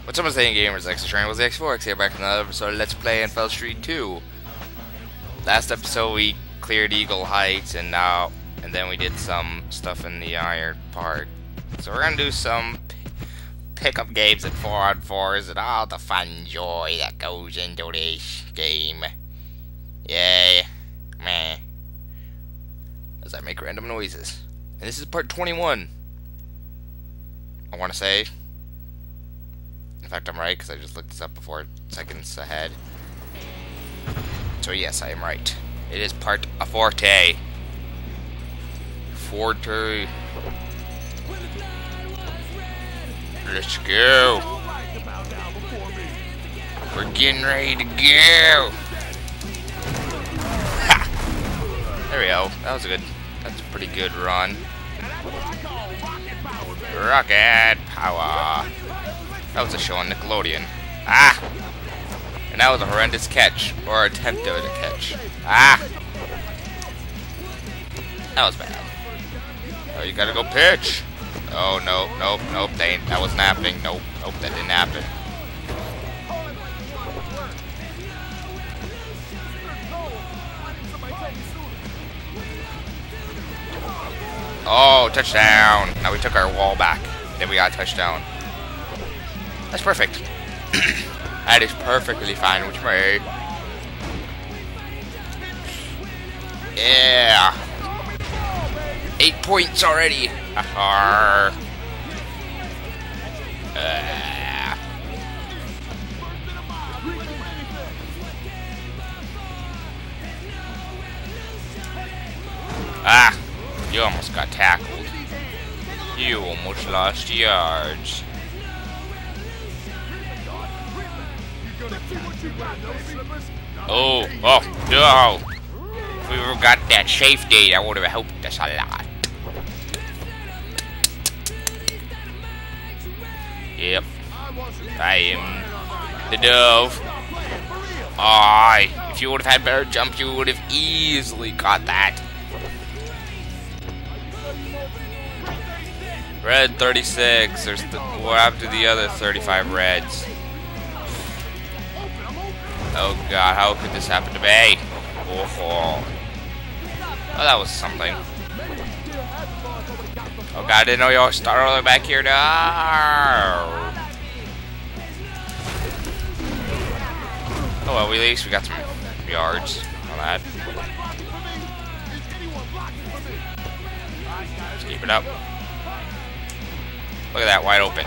What's up, saying gamers? Extra Train was X4X here, back in another episode of Let's Play Infell Street 2. Last episode we cleared Eagle Heights, and then we did some stuff in the Iron Park. So we're gonna do some pickup games and 4-on-4s and all the fun joy that goes into this game. Yay. Meh. As I make random noises. And this is part 21. I want to say. In fact, I'm right, because I just looked this up before seconds ahead. So yes, I am right. It is part a forte. Forte. Let's go. We're getting ready to go. Ha! There we go. That's a pretty good run. Rocket power. That was a show on Nickelodeon. Ah! And that was a horrendous catch. Or attempt at a catch. Ah! That was bad. Oh, you gotta go pitch. Oh, no, nope, nope, that wasn't happening. Nope, nope, that didn't happen. Oh, touchdown. Now we took our wall back. Then we got a touchdown. That's perfect. That is perfectly fine with me. Yeah. 8 points already. Ah, you almost got tackled. You almost lost yards. Oh, no. If we would have got that safety, that would have helped us a lot. Yep. I am the dove. If you would have had better jump, you would have easily caught that. Red 36. What happened to the other 35 reds? Oh god, how could this happen to me? Oh, that was something. Oh god, I didn't know y'all started all the way back here. No. Oh well, at least we got some yards on that. Let's keep it up. Look at that, wide open.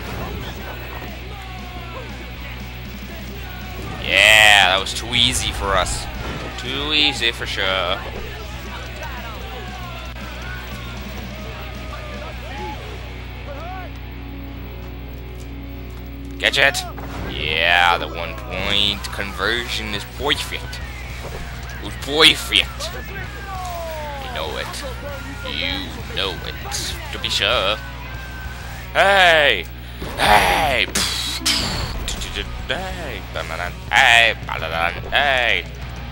Yeah, that was too easy for us. Too easy for sure. Catch it? Yeah, the 1 point conversion is perfect. It was perfect. You know it. You know it. To be sure. Hey! Hey! Hey! Hey!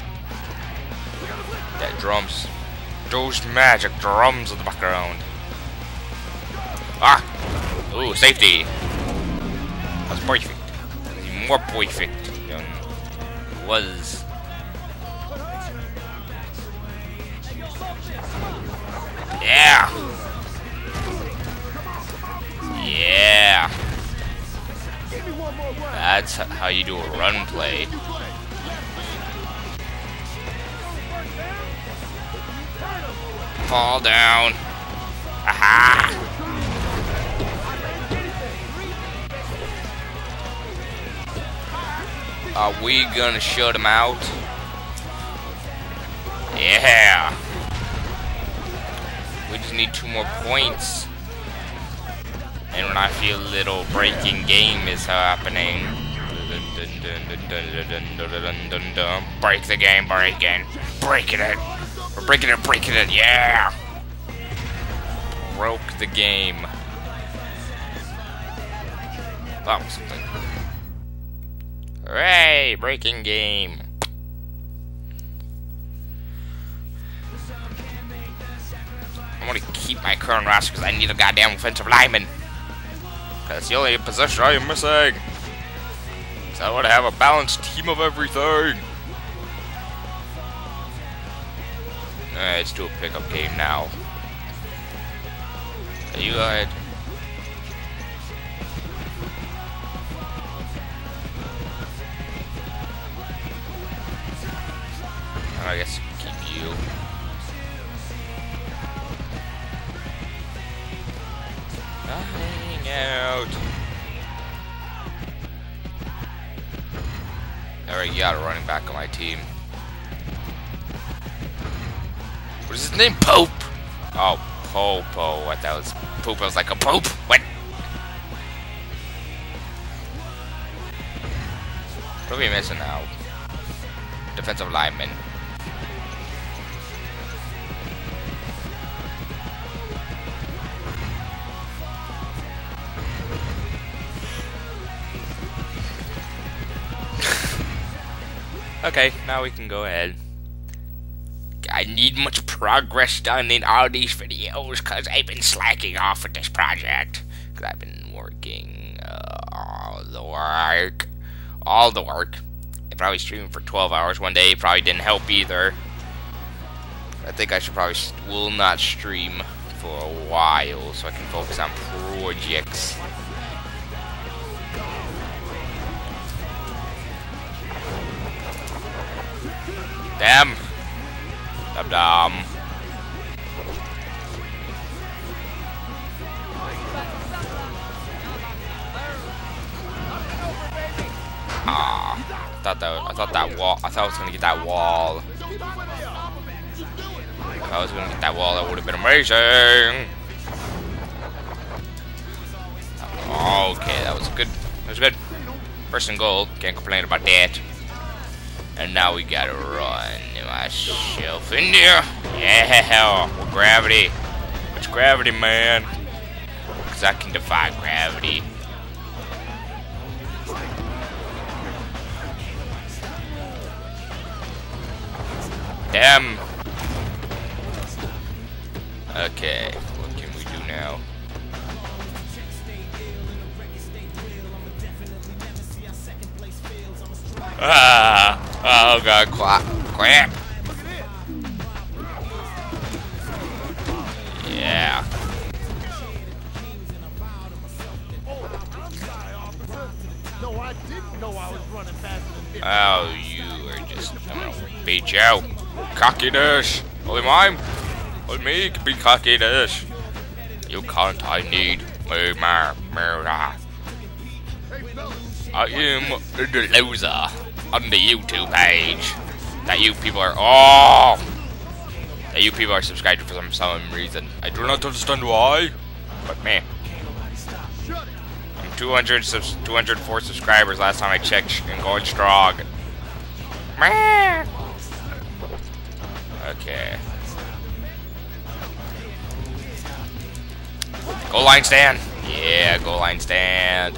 That drums. Those magic drums in the background. Ah! Ooh, safety. That's perfect. That's more perfect than it was. Yeah! Yeah! That's how you do a run play. Fall down. Aha! Are we gonna shut him out? Yeah! We just need 2 more points. And when I feel a little breaking game is happening. Break the game, breaking it. We're breaking it, yeah! Broke the game. That was something. Hooray, breaking game. I'm gonna keep my current roster because I need a goddamn offensive lineman. That's the only position I am missing. I want to have a balanced team of everything. Alright, let's do a pickup game now. You go ahead. I guess keep you. Hang out. Alright, you got a running back on my team. What is his name? Pope! Oh, Popo. What, that was poop? I was like a pope? What? What are we missing now? Defensive lineman. Okay, now we can go ahead. I need much progress done in all these videos because I've been slacking off with this project. Because I've been working all the work. I probably streamed for 12 hours one day. Probably didn't help either. I think I should probably will not stream for a while so I can focus on projects. Damn. Dum-dum. I thought I was gonna get that wall. If I was gonna get that wall, that would have been amazing. Okay, that was good. That was good. First and goal. Can't complain about that. And now we gotta run myself in there. Yeah, with gravity. It's gravity, man. Because I can defy gravity. Damn. Okay, what can we do now? Oh god, crap. Yeah. Oh, you are just, I'm gonna beat you out. Cockiness. Only mine. Only me can be cockiness. You can't, I need me, murder. I am the loser on the YouTube page that you people are subscribed to for some reason. I do not understand why, but man, I'm 204 subscribers last time I checked and going strong. Man. Okay. Goal line stand. Yeah, goal line stand.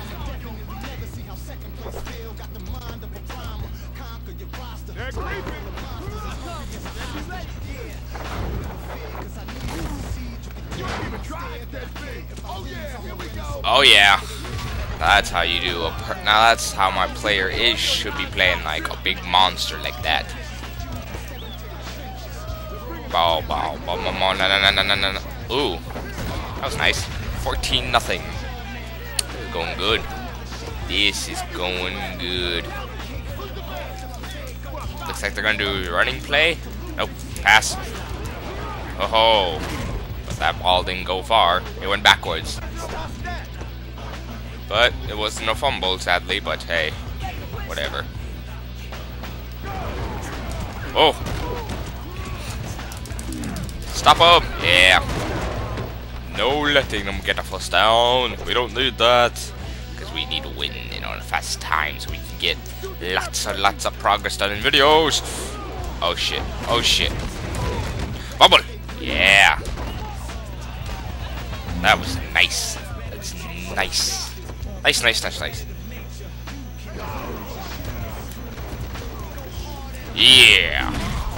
Oh yeah, that's how you do now that's how my player should be playing, like a big monster like that. Bow, bow, bow, bow, bow, no. Ooh, that was nice. 14-0. This is going good. This is going good. Looks like they're gonna do running play. Nope, pass. Oh, but that ball didn't go far. It went backwards. But it wasn't a fumble, sadly. But hey, whatever. Oh, stop him! Yeah. No letting them get a first down. We don't need that. Because we need to win in a fast time so we can get lots and lots of progress done in videos. Oh shit. Oh shit. Bubble! Yeah. That was nice. That's nice. Nice. Yeah.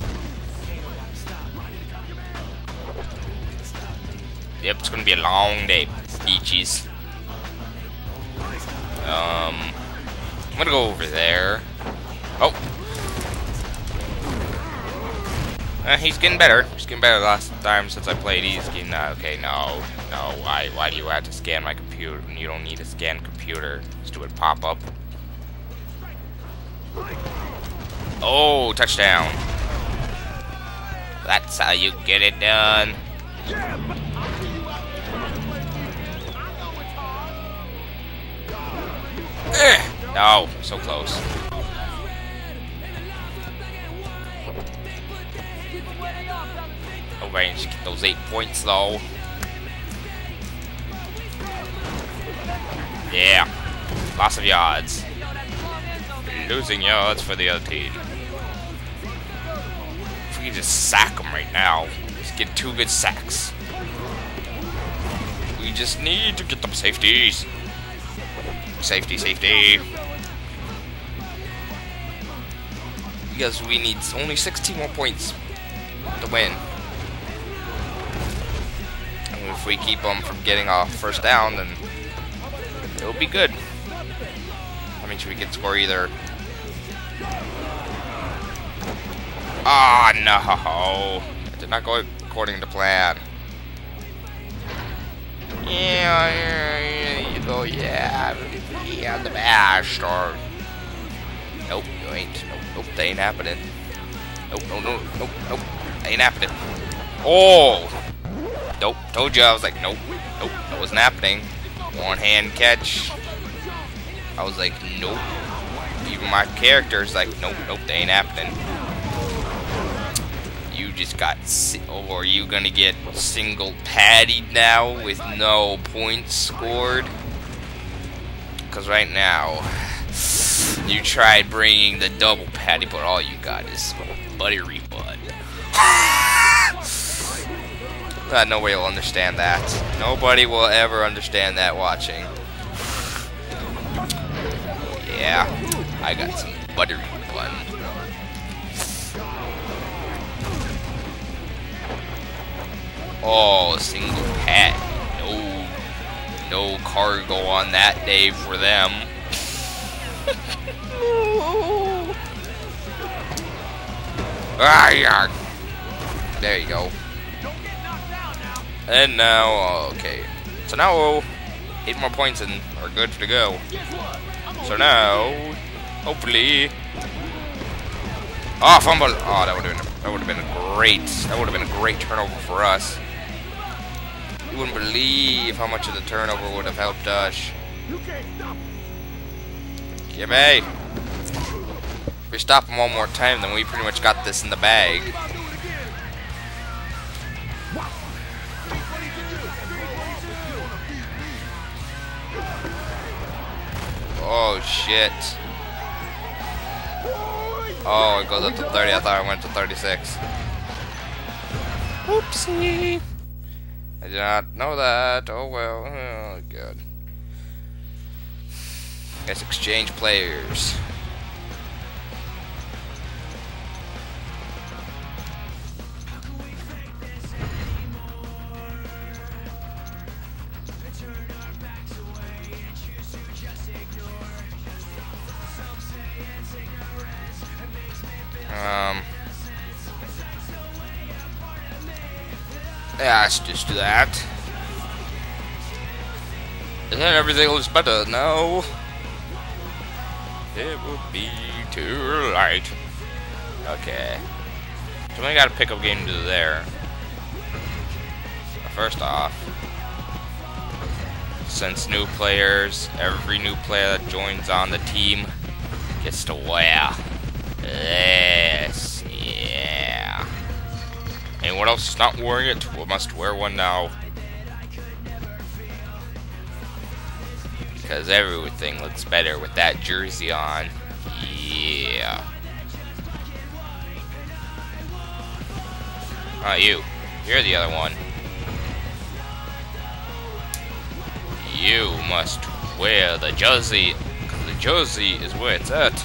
Yep, it's gonna be a long day. Beaches. I'm gonna go over there. Oh. He's getting better. He's getting better last time since I played. He's getting, okay, no. Why do you have to scan my computer? You don't need to scan computer. Stupid pop-up. Oh, touchdown. That's how you get it done. No, so close. No range to get those 8 points though. Yeah, lots of yards. Losing yards for the other team. If we could just sack them right now, just get 2 good sacks. We just need to get them safeties. Safety. Because we need only 16 more points to win. And if we keep them from getting off first down, then it'll be good. That means we can score either. Ah, no. It did not go according to plan. Yeah, you go, yeah, the bastard. Nope, you ain't. Nope, that ain't happening. Nope, that ain't happening. Oh! Nope, told you, I was like, nope, that wasn't happening. One hand catch. I was like, nope. Even my character's like, nope, that ain't happening. You just got, or are you gonna get single pattied now with no points scored? Because right now, you tried bringing the double patty, but all you got is buttery bud. Nobody will understand that. Nobody will ever understand that watching. Yeah, I got some buttery bun. Oh, single pat. No cargo on that day for them. Ah, yeah. There you go. And now, okay. So now, 8 more points and we're good to go. So now, hopefully. Oh, fumble! Oh, that would have been a great turnover for us. You wouldn't believe how much of the turnover would have helped us. Give me. If we stop him one more time, then we pretty much got this in the bag. Oh shit. Oh, it goes up to 30. I thought I went to 36. Whoopsie. I did not know that. Oh well. Oh god. Let's exchange players. Yeah, let's just do that. And then everything looks better. No. It will be too late. Okay. So we got a pickup game to do there. First off, since new players, every new player that joins on the team gets to wear this. Yeah. Anyone else is not wearing it, we must wear one now. Because everything looks better with that jersey on. Yeah. Oh, you're the other one. You must wear the jersey, because the jersey is where it's at.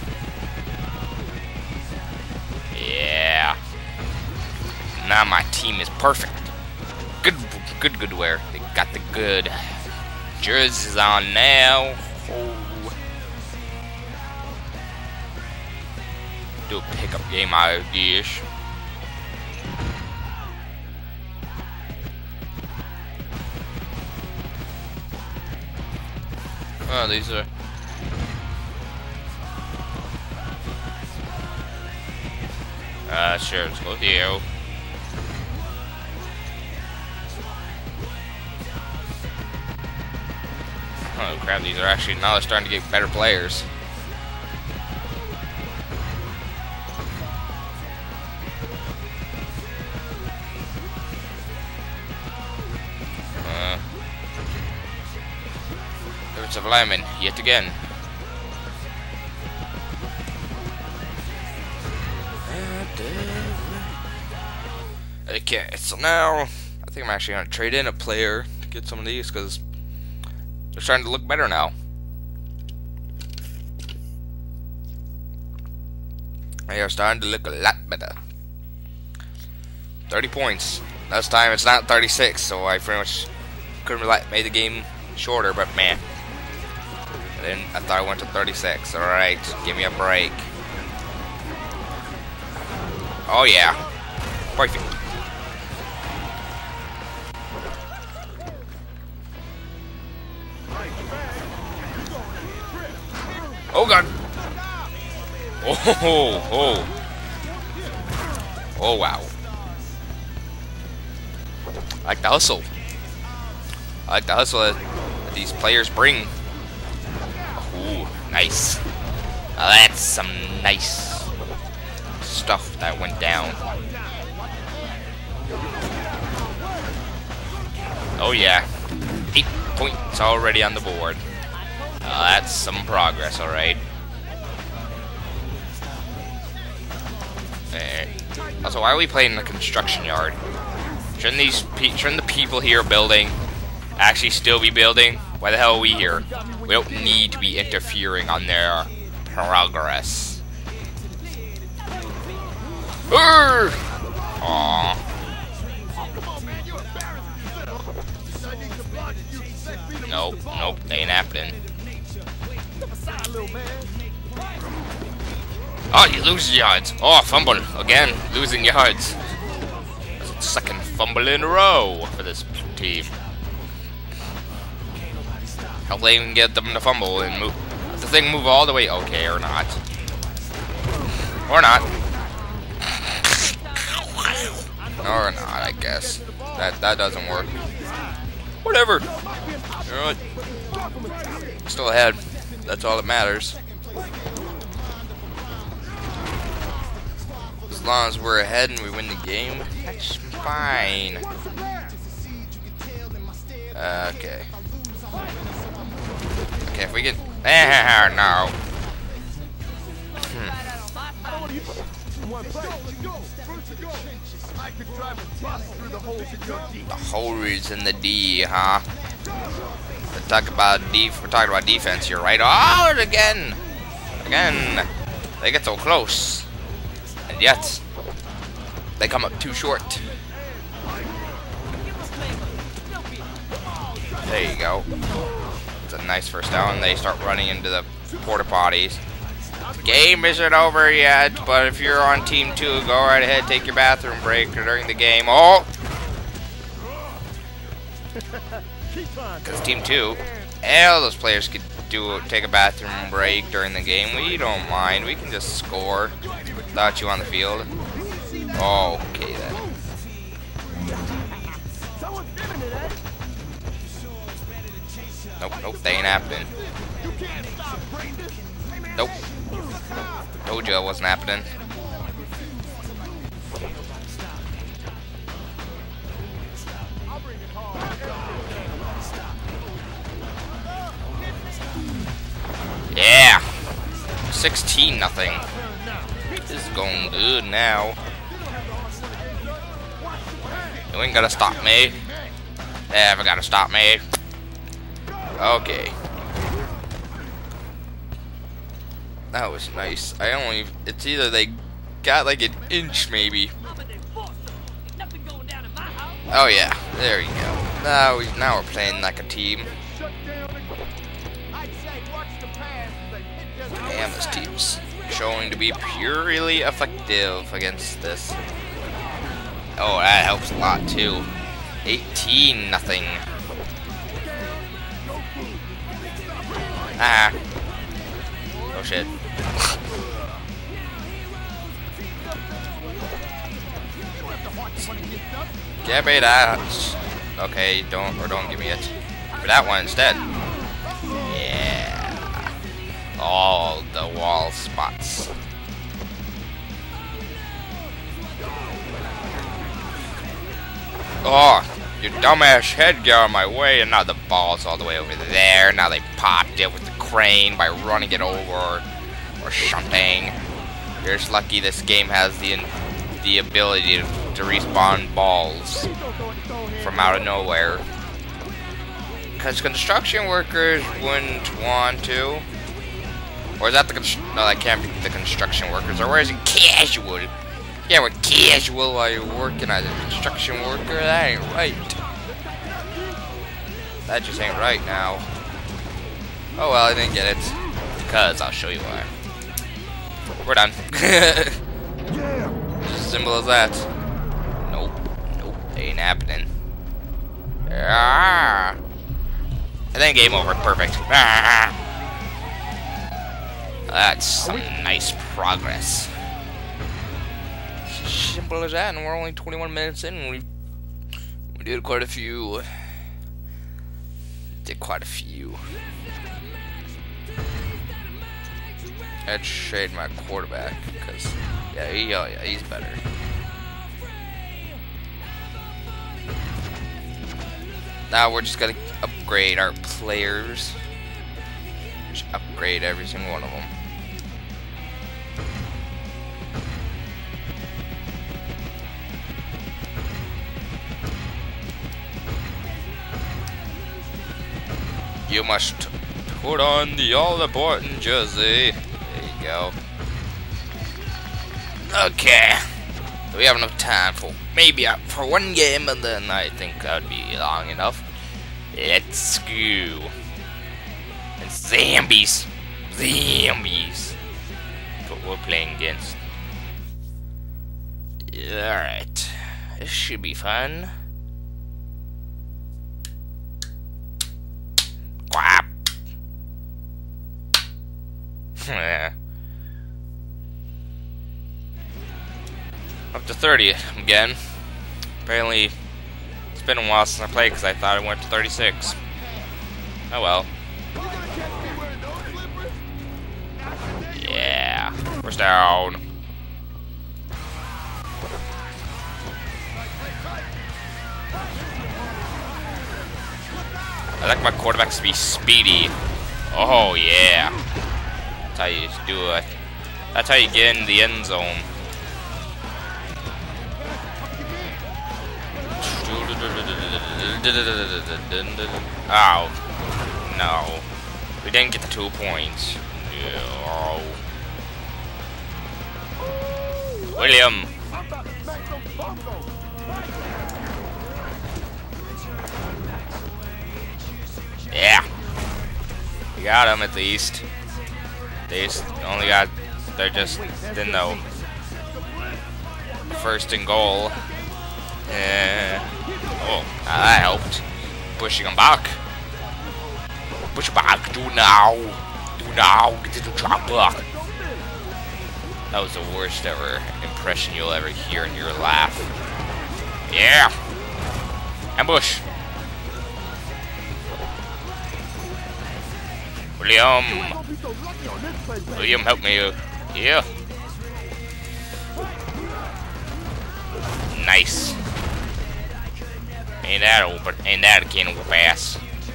Yeah. Now my team is perfect. Good wear. They got the good jerseys on now. Oh. Do a pickup game out of this. Oh, these are. Sure, let's go with you. Oh crap, these are actually, now they're starting to get better players. Defensive lineman, yet again. Okay, so now I think I'm actually going to trade in a player to get some of these because they're starting to look better now. They are starting to look a lot better. 30 points. Last time it's not 36, so I pretty much could have made the game shorter, but man. And then I thought I went to 36. Alright, give me a break. Oh yeah. Perfect. Oh god. Oh. Oh wow. I like the hustle. I like the hustle that these players bring. Oh, nice. Now that's some nice stuff that went down. Oh yeah. 8 points already on the board. That's some progress, alright. Also, why are we playing in the construction yard? Shouldn't the people here building actually still be building? Why the hell are we here? We don't need to be interfering on their progress. Aww. Nope, they ain't happening. Oh, you lose yards. Oh, fumble. Again, losing yards. Second fumble in a row for this team. How they even get them to fumble and move. Does the thing move all the way? Okay, or not. Or not. Or not, I guess. That doesn't work. Whatever. Alright. Still ahead. That's all that matters. As long as we're ahead and we win the game, that's fine. Okay. Okay, if we get... no. The holes in the D, huh? We're talking about defense here, right? Oh, again! Again! They get so close. And yet, they come up too short. There you go. It's a nice first down. They start running into the porta potties. The game isn't over yet, but if you're on Team 2, go right ahead, take your bathroom break during the game. Oh! Because Team 2, all those players could take a bathroom break during the game. We don't mind. We can just score without you on the field. Okay then. Nope, they ain't happening. Nope. Told you it wasn't happening. Yeah! 16-0. This is going good now. You ain't gonna stop me. Never gotta stop me. Okay. That was nice. It's either they got like an inch maybe. Oh yeah, there you go. Now we're playing like a team. Damn, this team's showing to be purely effective against this. Oh, that helps a lot too. 18-0. Ah. Oh shit. Give me that. Okay, don't give me it. For that one instead. Yeah. All the wall spots. Oh, your dumbass head got on my way, and now the ball's all the way over there. Now they popped it with the crane by running it over or shunting. You're just lucky this game has the ability to respawn balls from out of nowhere. Because construction workers wouldn't want to. Or is that the no, that can't be the construction workers. Or where is it casual? Yeah, we're casual while you're working as a construction worker. That ain't right. That just ain't right now. Oh well, I didn't get it. Because I'll show you why. We're done. Just as simple as that. Nope. Nope. Ain't happening. Ah. And then game over. Perfect. Ah. That's some nice progress. Simple as that, and we're only 21 minutes in, and we did quite a few. I'd shade my quarterback, because, yeah, he's better. Now we're just gonna upgrade our players. Just upgrade every single one of them. You must put on the all-important jersey. There you go. Okay. So we have enough time for maybe for one game, and then I think that would be long enough. Let's go. And zombies. Zombies. That's what we're playing against. Alright. This should be fun. Quap. Yeah. Up to 30 again. Apparently, it's been a while since I played because I thought I went to 36. Oh well. Yeah. First down. I like my quarterbacks to be speedy. Oh yeah. That's how you do it. That's how you get in the end zone. Oh. No. We didn't get the 2 points. No. William. Yeah. We got him at least. They just only got, they're just, didn't know. First and goal. Oh, that helped. Pushing him back. Push back. Do now. Do now. Get to the chopper. That was the worst ever impression you'll ever hear in your laugh. Yeah. Ambush. William. William, help me. Yeah. Nice. Ain't that open? Ain't that a can of whoop ass?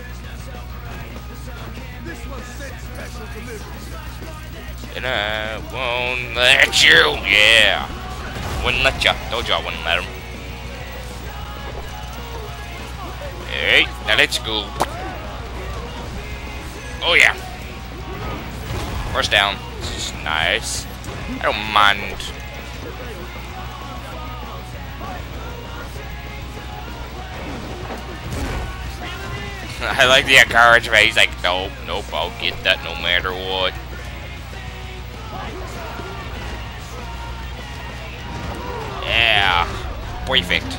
And I won't let you. Yeah. Wouldn't let ya. Told you I wouldn't let him. Hey, now let's go. Oh yeah. First down. This is nice. I don't mind. I like the encouragement. He's like, nope, nope, I'll get that no matter what. perfect.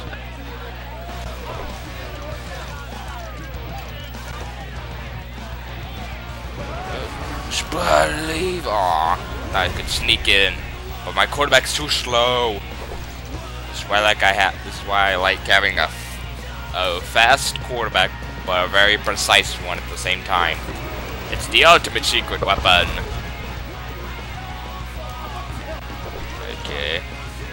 Believe. Aw, thought I could sneak in, but my quarterback's too slow. This is why I like having a fast quarterback, but a very precise one at the same time. It's the ultimate secret weapon. Okay.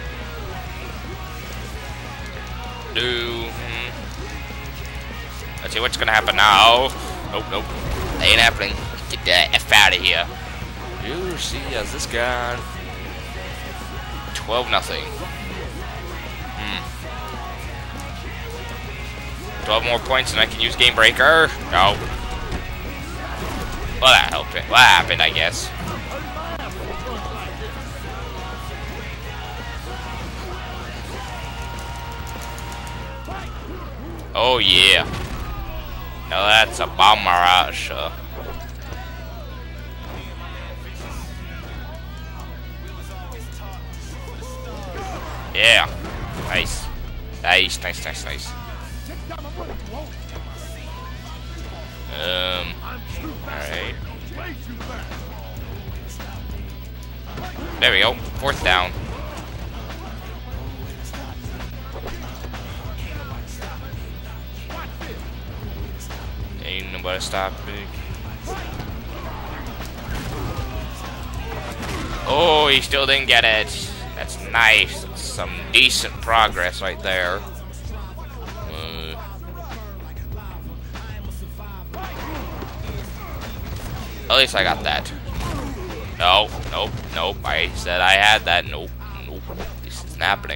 Let's see what's gonna happen now. Nope, nope. Ain't happening. Get the F out of here. You see, as this guy. 12-0. 12 more points and I can use Game Breaker. No. Well, that helped it. What happened, I guess. Oh, yeah. Now that's a bomb mirage. Yeah. Nice. Nice, nice, nice, nice. Alright. There we go. 4th down. Ain't nobody stop me. Oh, he still didn't get it. That's nice. That's some decent progress right there. At least I got that. No, nope, nope. I said I had that. Nope, nope. This isn't happening.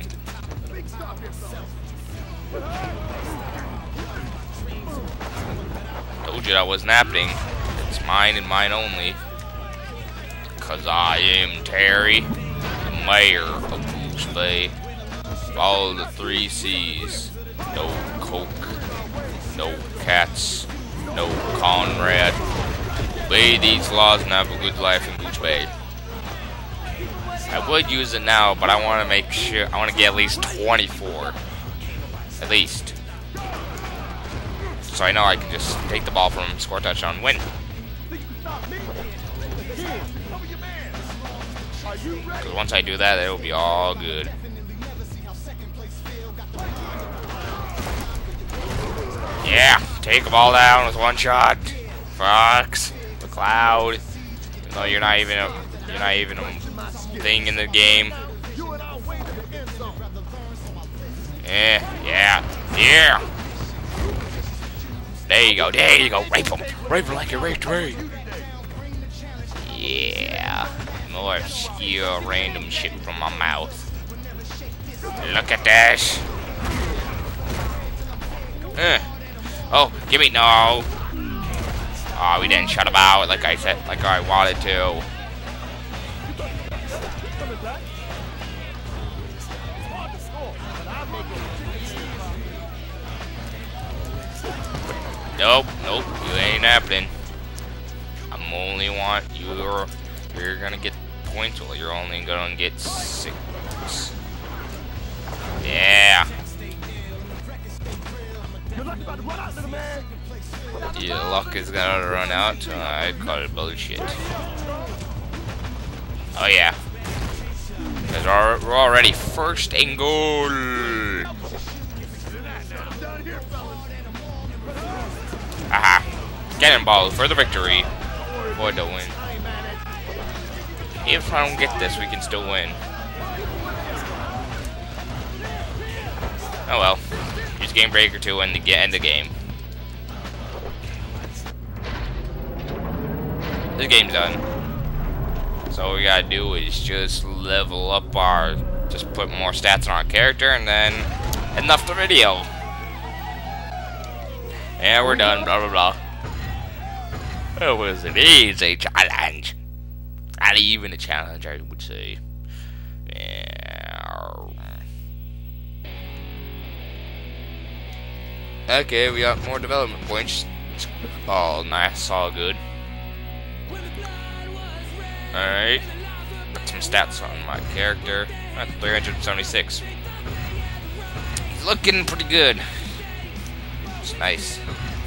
Told you that wasn't happening. It's mine and mine only. Cause I am Terry, the mayor of Goose Bay. Follow the 3 C's. No coke, no cats, no Conrad. Obey these laws and have a good life in Goose Bay. I would use it now, but I want to make sure. I want to get at least 24. At least. So I know I can just take the ball from him, score a touchdown, win. Because once I do that, it'll be all good. Yeah, take the ball down with 1 shot. Fox. Cloud, even though you're not even a thing in the game. Yeah. There you go. Rape him like you raped me. Yeah. More obscure random shit from my mouth. Look at this. Oh, give me no. Oh, we didn't shut him out like I said, like I wanted to. Nope, nope, you ain't happening. I'm only want you're gonna get points. Well, you're only gonna get 6. Yeah. Your luck is gonna run out. I call it bullshit. Oh yeah. Because we're already 1st and goal. Aha. Cannonball for the victory. For the win. Even if I don't get this, we can still win. Oh well. Use Game Breaker to end the game. This game's done. So all we gotta do is just level up just put more stats on our character and then enough the video. And we're done, blah blah blah. It was an easy challenge. Not even a challenge, I would say. Yeah. Okay, we got more development points. All nice, all good. Alright. Got some stats on my character. That's 376. looking pretty good. It's nice.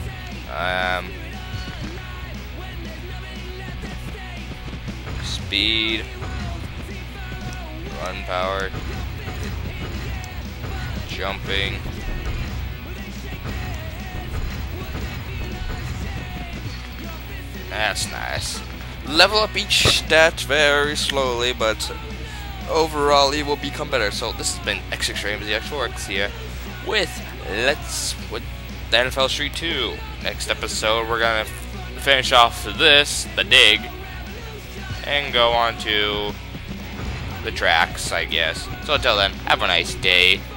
Speed, run power, jumping. That's nice. Level up each stat very slowly, but overall it will become better. So this has been X6RainbowZX4X here with NFL Street 2. Next episode we're gonna finish off this, the dig, and go on to the tracks, I guess. So until then, have a nice day.